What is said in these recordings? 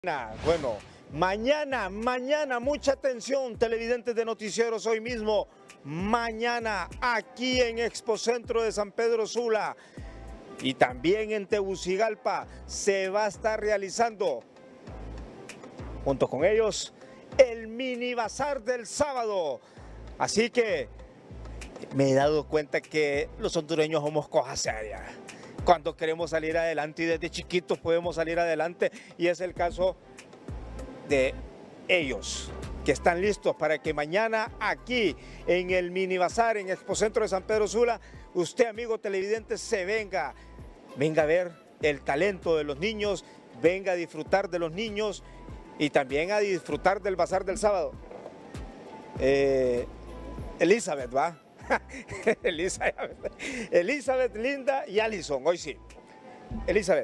Bueno, mañana, mucha atención, televidentes de noticieros, hoy mismo, mañana, aquí en Expocentro de San Pedro Sula y también en Tegucigalpa, se va a estar realizando, junto con ellos, el mini bazar del sábado. Así que me he dado cuenta que los hondureños somos cosas serias. Cuando queremos salir adelante y desde chiquitos podemos salir adelante, y es el caso de ellos, que están listos para que mañana aquí en el mini bazar en Expocentro de San Pedro Sula, usted, amigo televidente, se venga a ver el talento de los niños, venga a disfrutar de los niños y también a disfrutar del bazar del sábado. Elizabeth, ¿va? Elizabeth, Linda y Alison, hoy sí. Elizabeth,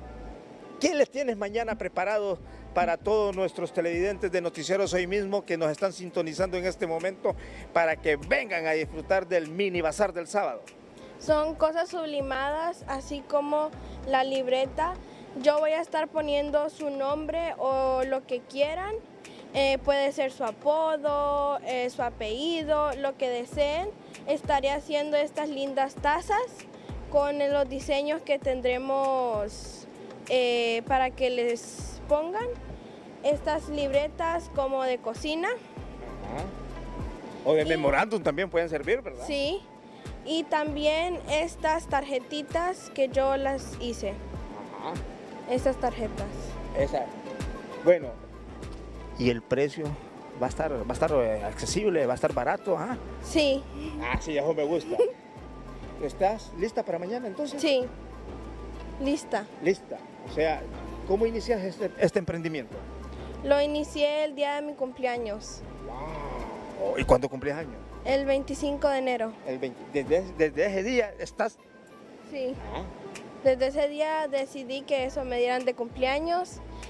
¿qué les tienes mañana preparado para todos nuestros televidentes de noticieros hoy mismo que nos están sintonizando en este momento para que vengan a disfrutar del mini bazar del sábado? Son cosas sublimadas, así como la libreta. Yo voy a estar poniendo su nombre o lo que quieran. Puede ser su apodo, su apellido, lo que deseen. Estaré haciendo estas lindas tazas con los diseños que tendremos para que les pongan. Estas libretas como de cocina. Ajá. O de memorándum también pueden servir, ¿verdad? Sí. Y también estas tarjetitas que yo las hice. Ajá. Estas tarjetas. Esa. Bueno, ¿y el precio va a estar accesible, va a estar barato? ¿Ah? Sí. Ah, sí, eso me gusta. ¿Estás lista para mañana entonces? Sí. Lista. Lista. O sea, ¿cómo inicias este emprendimiento? Lo inicié el día de mi cumpleaños. Wow. ¿Y cuándo cumples años? El 25 de enero. Desde ese día estás... Sí. Ah. Desde ese día decidí que eso me dieran de cumpleaños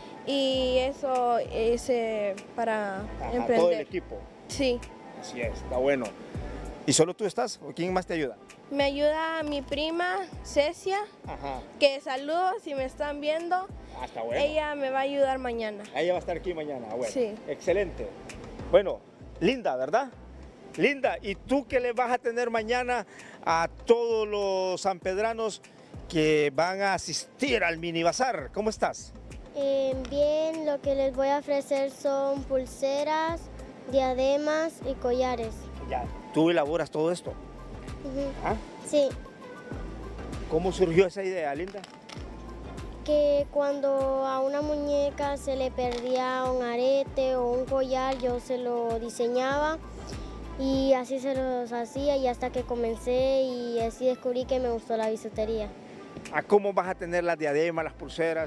y eso hice para emprender. Todo el equipo. Sí. Así es, está bueno. ¿Y solo tú estás o quién más te ayuda? Me ayuda mi prima Cecia, Ajá. que saludos si me están viendo. Ah, está bueno. Ella me va a ayudar mañana. Ella va a estar aquí mañana. Bueno, Sí. Excelente. Bueno, Linda, ¿verdad? Linda, ¿y tú qué le vas a tener mañana a todos los sanpedranos que van a asistir al mini bazar? ¿Cómo estás? Bien, lo que les voy a ofrecer son pulseras, diademas y collares. Ya, ¿tú elaboras todo esto? Ujú. ¿Ah? Sí, ¿Cómo surgió esa idea, Linda? que cuando a una muñeca se le perdía un arete o un collar, yo se lo diseñaba y así se los hacía, y hasta que comencé y así descubrí que me gustó la bisutería. ¿A cómo vas a tener las diademas, las pulseras?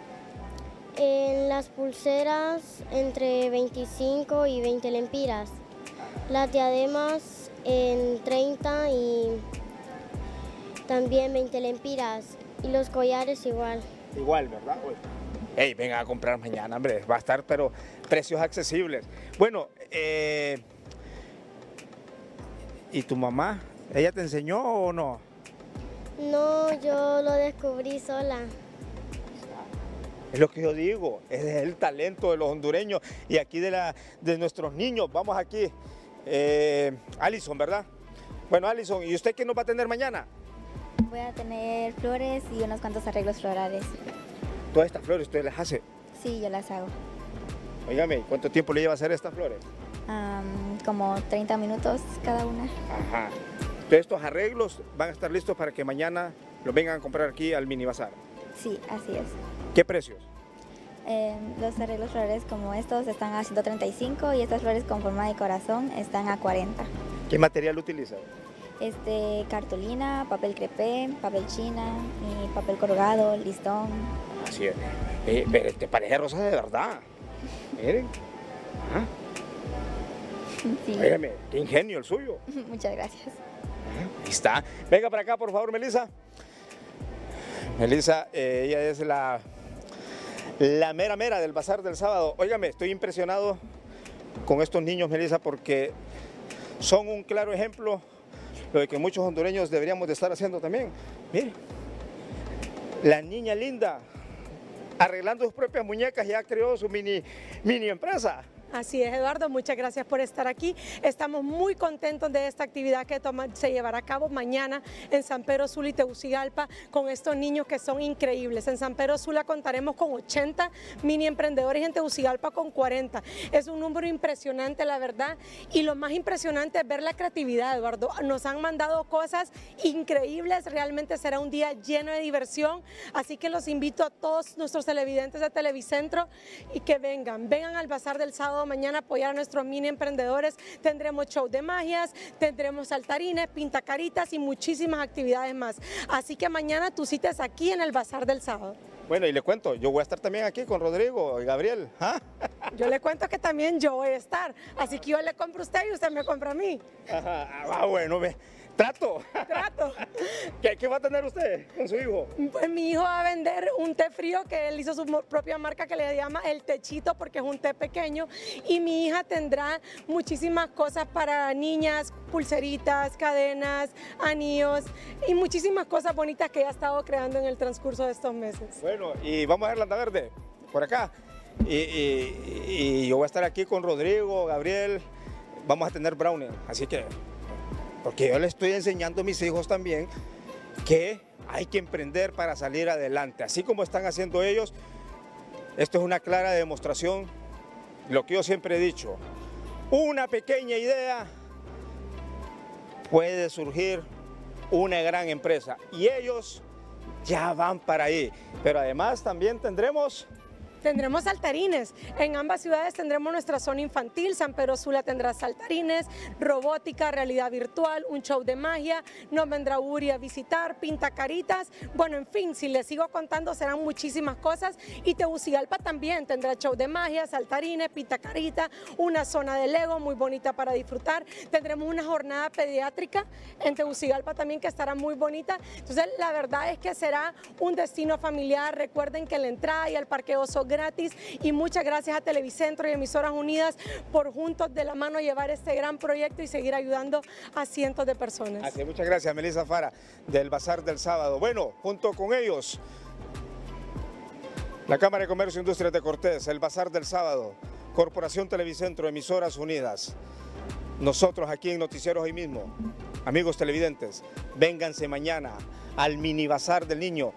En las pulseras entre 25 y 20 lempiras, las diademas en 30 y también 20 lempiras, y los collares igual. Igual, ¿verdad? Hey, vengan a comprar mañana, hombre, va a estar, pero precios accesibles. Bueno, ¿y tu mamá? ¿Ella te enseñó o no? No, yo lo descubrí sola. Es lo que yo digo, es el talento de los hondureños y aquí de nuestros niños. Vamos aquí, Alison, ¿verdad? Bueno, Alison, ¿y usted qué nos va a tener mañana? Voy a tener flores y unos cuantos arreglos florales. Todas estas flores, ¿usted las hace? Sí, yo las hago. Óigame, ¿cuánto tiempo le lleva a hacer estas flores? Como 30 minutos cada una. Ajá. Entonces estos arreglos van a estar listos para que mañana los vengan a comprar aquí al mini bazar. Sí, así es. ¿Qué precios? Los arreglos florales como estos están a 135 y estas flores con forma de corazón están a 40. ¿Qué material utiliza? Cartulina, papel crepé, papel china y papel corrugado, listón. Así es. Pero te parece rosa de verdad. Miren. Ajá. Sí. Óigame, qué ingenio el suyo. Muchas gracias. Ahí está. Venga para acá, por favor, Melissa. Melissa, ella es la mera del bazar del sábado. Óigame, estoy impresionado con estos niños, Melissa, porque son un claro ejemplo lo de que muchos hondureños deberíamos de estar haciendo también. Mire, la niña Linda arreglando sus propias muñecas, ya creó su mini empresa. Así es, Eduardo, muchas gracias por estar aquí. Estamos muy contentos de esta actividad que se llevará a cabo mañana en San Pedro Sula y Tegucigalpa con estos niños que son increíbles. En San Pedro Sula contaremos con 80 mini emprendedores y en Tegucigalpa con 40. Es un número impresionante, la verdad, y lo más impresionante es ver la creatividad, Eduardo. Nos han mandado cosas increíbles, realmente será un día lleno de diversión, así que los invito a todos nuestros televidentes de Televicentro y que vengan al Bazar del Sábado mañana a apoyar a nuestros mini emprendedores. Tendremos show de magias, tendremos saltarines, pintacaritas y muchísimas actividades más. Así que mañana tu cita es aquí en el Bazar del Sábado. Bueno, y le cuento, yo voy a estar también aquí con Rodrigo y Gabriel. ¿Ah? Yo le cuento que también yo voy a estar, así que yo le compro a usted y usted me compra a mí. Ajá, bueno, trato. ¿Qué va a tener usted con su hijo? Pues mi hijo va a vender un té frío que él hizo su propia marca que le llama El Techito porque es un té pequeño, y mi hija tendrá muchísimas cosas para niñas, pulseritas, cadenas, anillos y muchísimas cosas bonitas que ella ha estado creando en el transcurso de estos meses. Bueno, y vamos a ver la Anda Verde por acá. Y yo voy a estar aquí con Rodrigo, Gabriel, vamos a tener brownie, así que... Porque yo le estoy enseñando a mis hijos también que hay que emprender para salir adelante. Así como están haciendo ellos, esto es una clara demostración de lo que yo siempre he dicho. Una pequeña idea puede surgir una gran empresa y ellos ya van para ahí. Pero además también tendremos saltarines. En ambas ciudades tendremos nuestra zona infantil. San Pedro Sula tendrá saltarines, robótica, realidad virtual, un show de magia. Nos vendrá Uri a visitar, pintacaritas. Bueno, en fin, si les sigo contando serán muchísimas cosas. Y Tegucigalpa también tendrá show de magia, saltarines, pintacarita, una zona de Lego muy bonita para disfrutar. Tendremos una jornada pediátrica en Tegucigalpa también que estará muy bonita. Entonces, la verdad es que será un destino familiar. Recuerden que la entrada y el parqueo son gratis, y muchas gracias a Televicentro y Emisoras Unidas por juntos de la mano llevar este gran proyecto y seguir ayudando a cientos de personas. Así, muchas gracias, Melissa Fara, del Bazar del Sábado. Bueno, junto con ellos, la Cámara de Comercio e Industrias de Cortés, el Bazar del Sábado, Corporación Televicentro, Emisoras Unidas. Nosotros aquí en Noticieros Hoy Mismo, amigos televidentes, vénganse mañana al mini Bazar del Niño.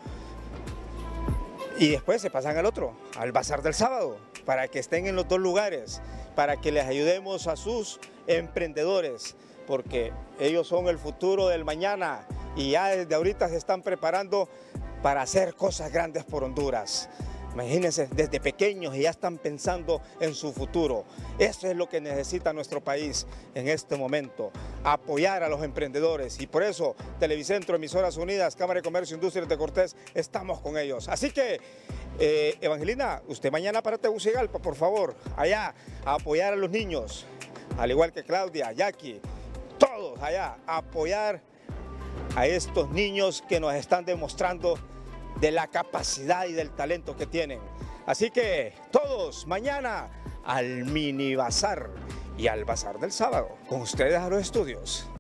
Y después se pasan al otro, al Bazar del Sábado, para que estén en los dos lugares, para que les ayudemos a sus emprendedores, porque ellos son el futuro del mañana y ya desde ahorita se están preparando para hacer cosas grandes por Honduras. Imagínense, desde pequeños y ya están pensando en su futuro. Eso es lo que necesita nuestro país en este momento, apoyar a los emprendedores. Y por eso, Televicentro, Emisoras Unidas, Cámara de Comercio e Industrias de Cortés, estamos con ellos. Así que, Evangelina, usted mañana para Tegucigalpa, por favor, allá, a apoyar a los niños, al igual que Claudia, Jackie, todos allá, a apoyar a estos niños que nos están demostrando de la capacidad y del talento que tienen. Así que todos mañana al mini bazar y al Bazar del Sábado. Con ustedes a los estudios.